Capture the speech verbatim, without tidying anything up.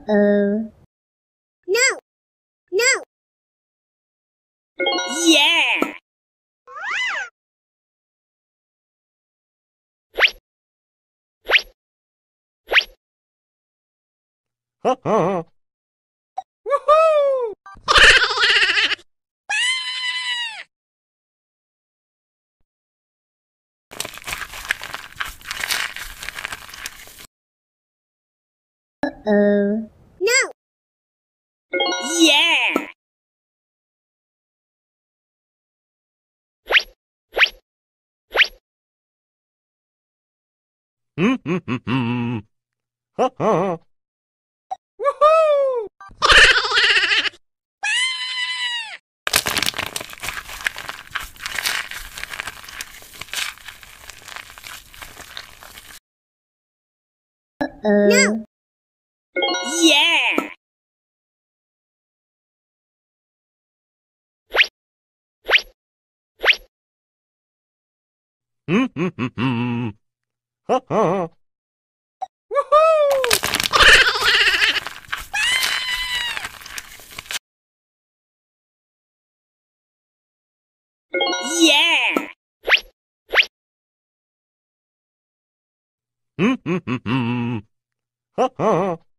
Uh-oh. No! No! Yeah! Woohoo! Uh-oh. No! Yeah! Hmm hmm hmm hmm. Woohoo! Woohoo! Uh-oh. No! Yeah! Hmm hmm hmm hmm. Woohoo! Woohoo! Yeah! Hmm hmm hmm hmm. Woohoo!